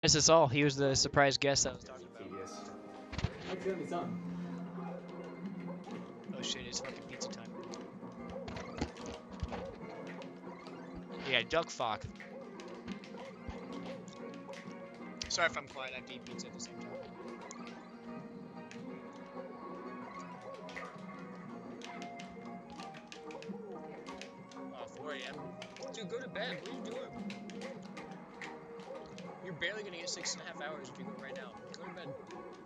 Is this all? He was the surprise guest I was talking about. Tedious. That's gonna be something. Oh shit, it's fucking pizza time. Yeah, duck fuck. Sorry if I'm quiet, I have to eat pizza at the same time. Oh, 4 a.m. Dude, go to bed. What are you doing? You're barely gonna get 6.5 hours if you go right now. Go to bed.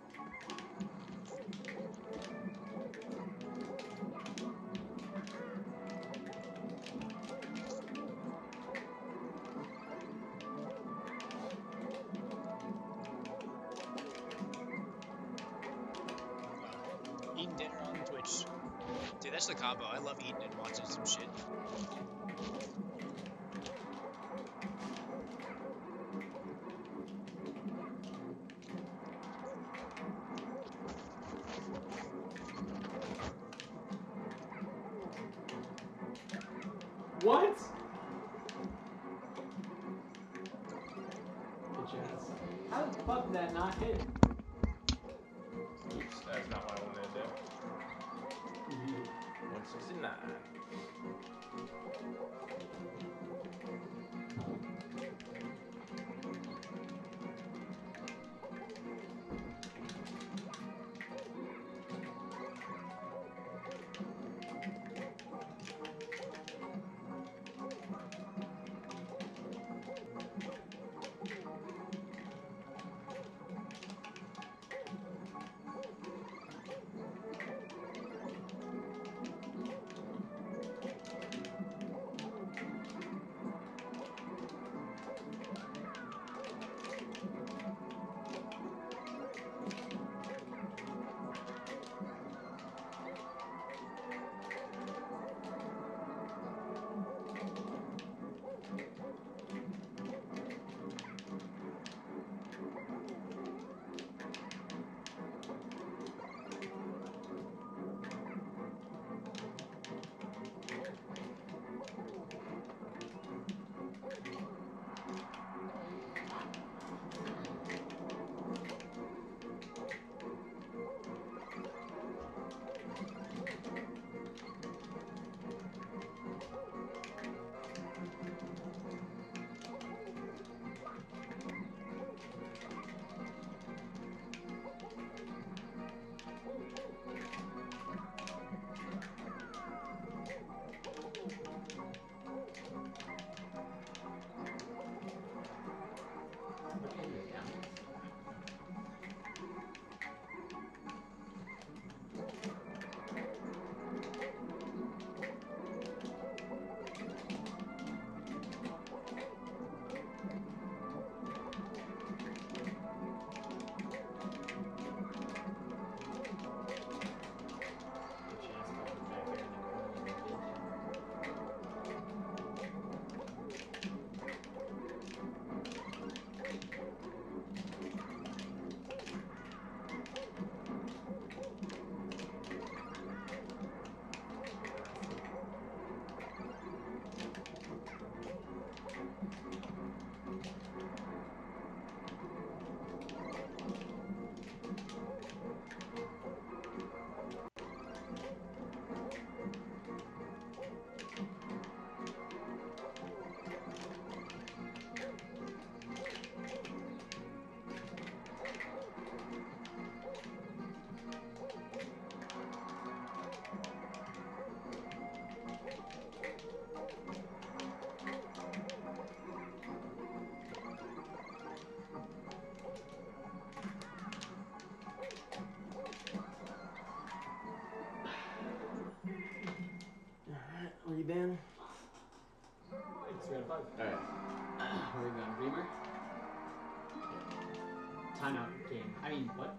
Eating dinner on Twitch. Dude, that's the combo. I love eating and watching some shit. What? Bitch ass. How the fuck did that not hit? Oops, that's not what I wanted to do. 169. Alright, are you Ben? It's 3 out of 5. Alright. Where are we going? Reamer? Timeout game. I mean, what?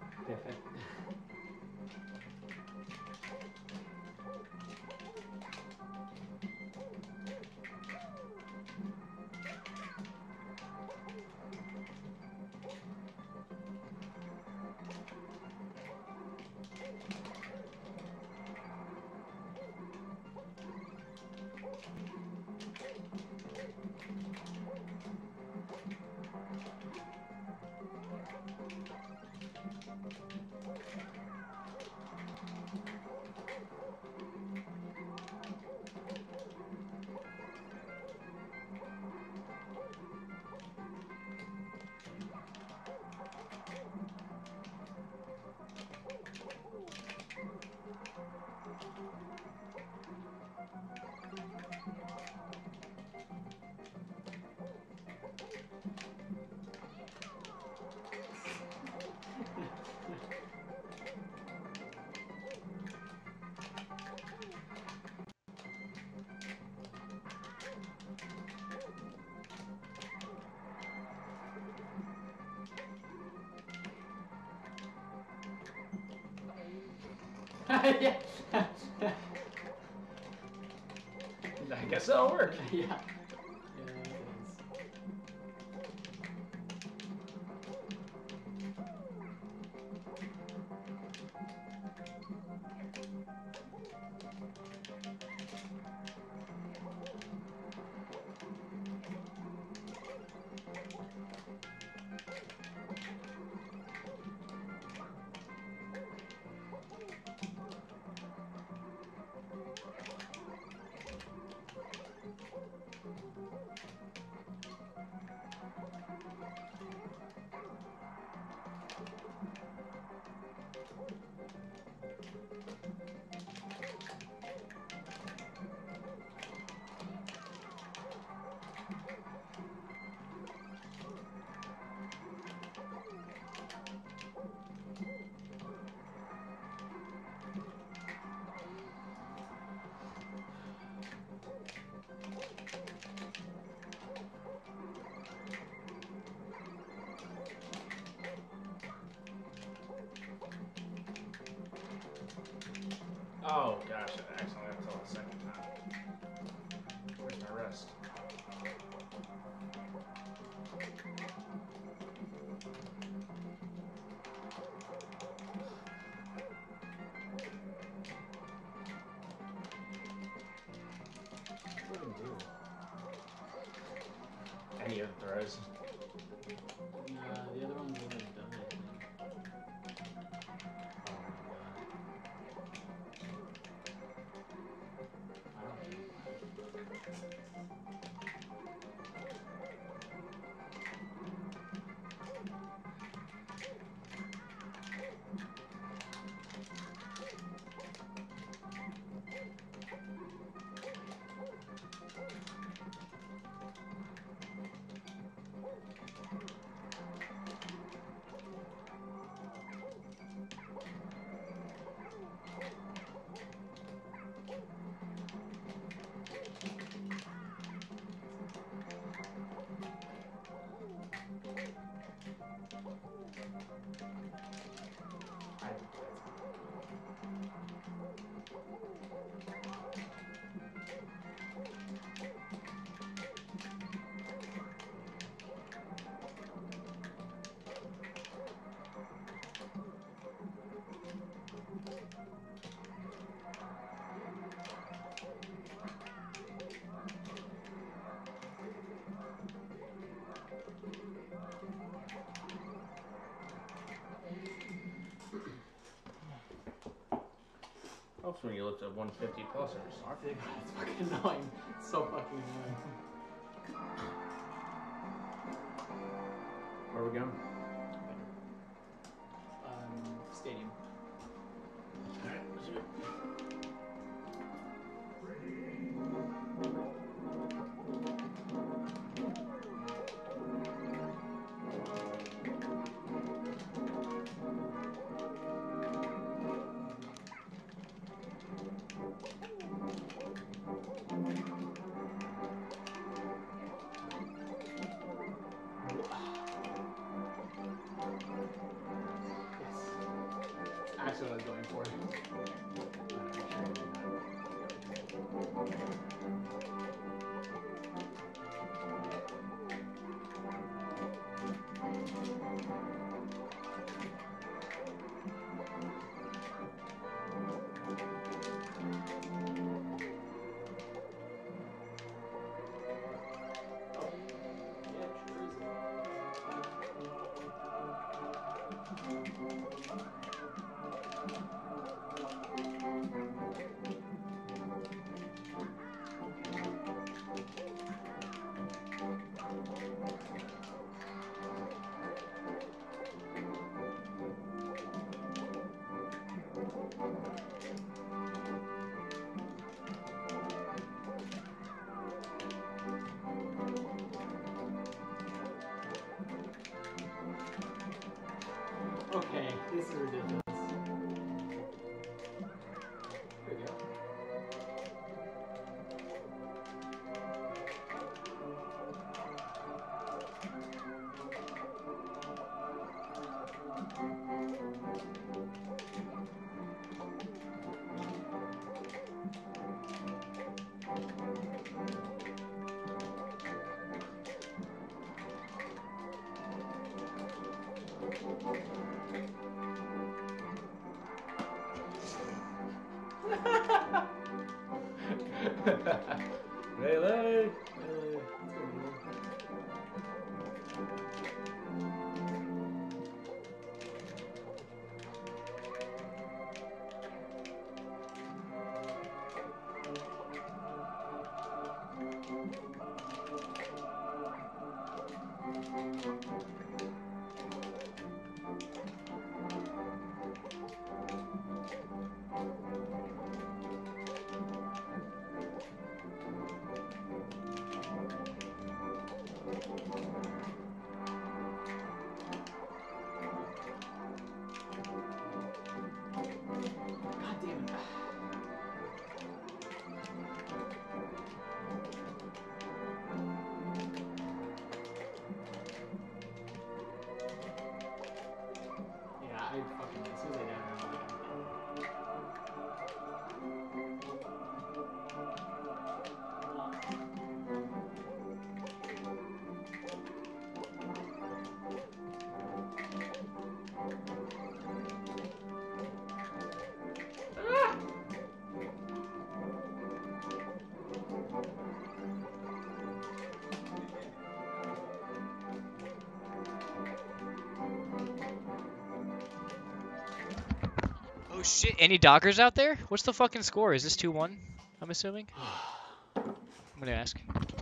Yeah. I guess that'll work. Yeah. Yeah, it is. Oh gosh, I accidentally have to tell the second time. Where's my rest? What do we do? Any of the throws. The other one's already done, I think. Oh my god. I don't know. Helps when you looked at 150 plus every song. God, it's fucking annoying. It's so fucking annoying. Where are we going? Stadium. Alright, let's do it. Actually, what I was going for. Okay, this is ridiculous. There we go. Melee! God damn it. Yeah, I fucking, as soon as I down there, I'm Oh shit, any dockers out there? What's the fucking score? Is this 2-1? I'm assuming? I'm gonna ask.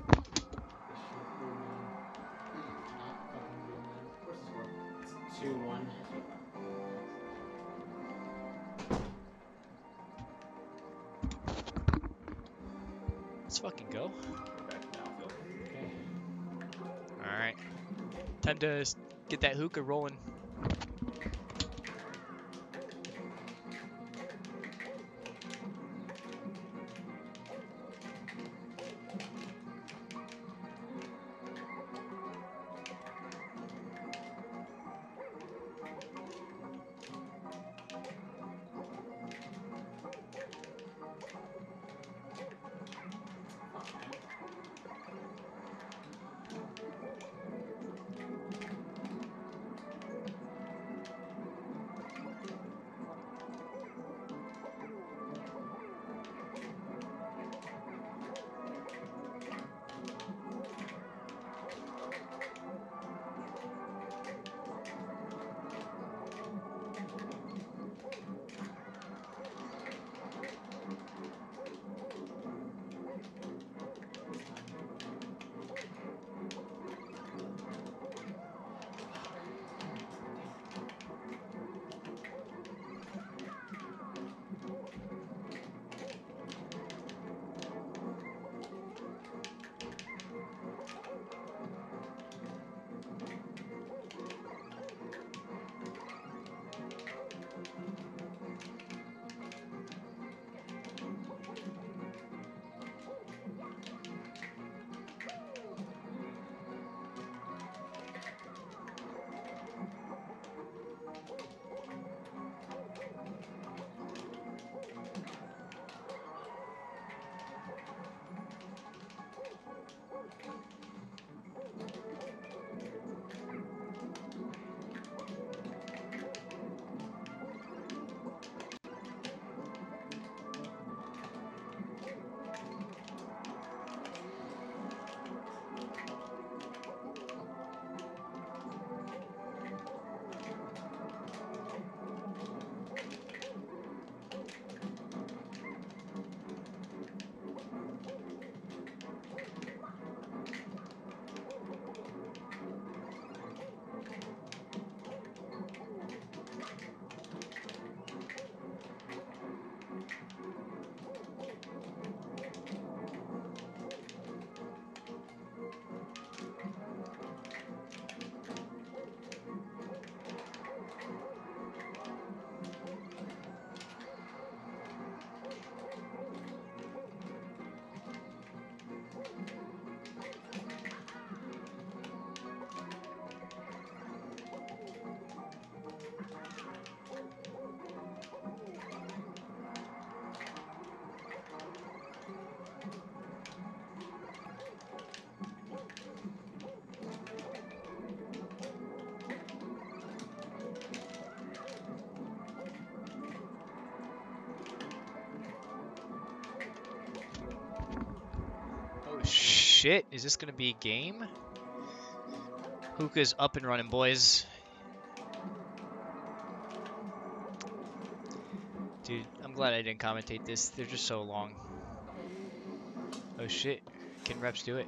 What's the score? It's 2-1. Let's fucking go. Back to Battlefield. Okay. Alright. Time to get that hookah rolling. shit, is this gonna be game? Hookah's up and running, boys. Dude, I'm glad I didn't commentate this. They're just so long. Oh shit, can reps do it?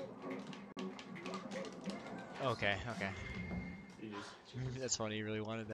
Okay, okay. Jeez. That's funny, you really wanted that.